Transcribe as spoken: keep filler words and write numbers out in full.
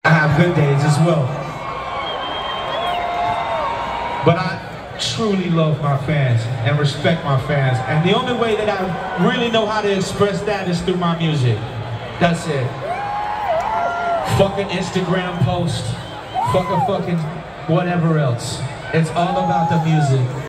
I have good days as well. But I truly love my fans and respect my fans. And the only way that I really know how to express that is through my music. That's it. Fuck an Instagram post. Fuck a fucking whatever else. It's all about the music.